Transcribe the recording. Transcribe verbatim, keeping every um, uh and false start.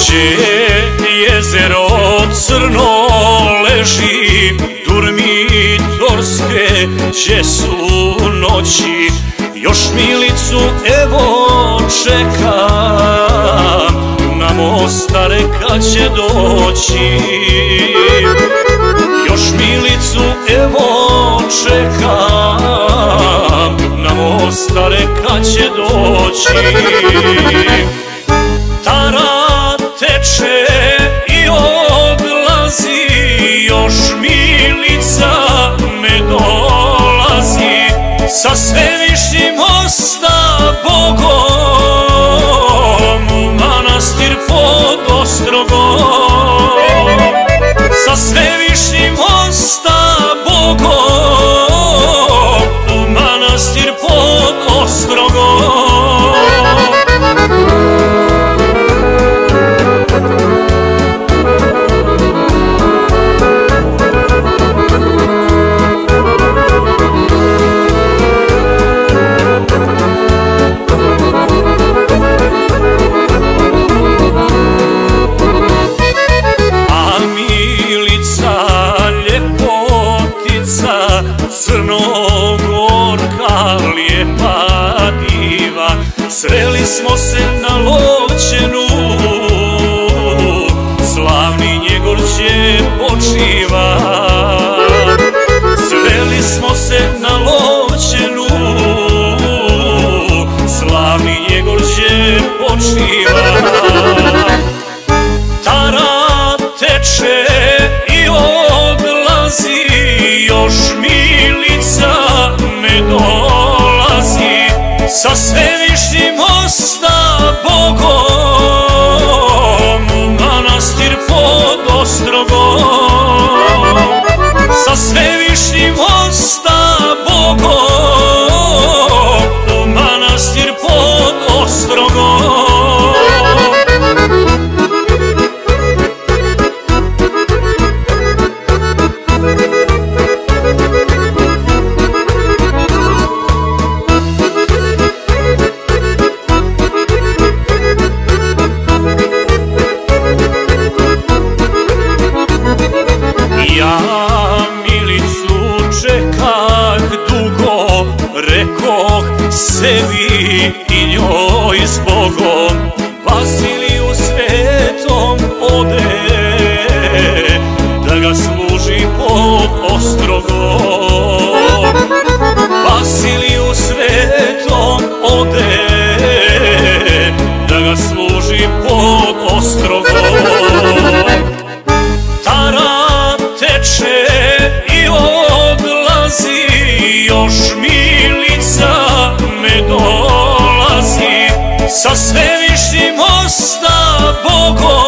Gdje jezero crno leži, Durmitorske, gdje su noći, još Milicu evo čekam, na Mostare kad će doći. Još Milicu evo čekam, na Mostare kad će doći. Tara teče i odlazi, još Milica ne dolazi, sa Svevišnjim mosta Bogom u manastir pod Ostrogom. Sa Svevišnjim mosta Bogom u manastir pod Ostrogom. Crnogorka, lijepa diva, sreli smo se na Lovćenu, slavni Njegorđe počiva. Sreli smo se na Lovćenu, slavni Njegorđe počiva. Tara teče i odlazi, još Milica ne dolazi, sa Svevišnjim mosta Bogom u manastir pod Ostrogom. Sa Svevišnjim mosta Bogom u manastir pod Ostrogom. Ja Milicu čekah dugo, rekoh sebi i njoj s Bogom, Vasiliju svetom ode, da ga služi pod Ostrogom. Vasiliju svetom ode, da ga služi pod Ostrogom. Tara teče i odlazi, još Milica ne dolazi, sa Svevišnjim mosta Bogom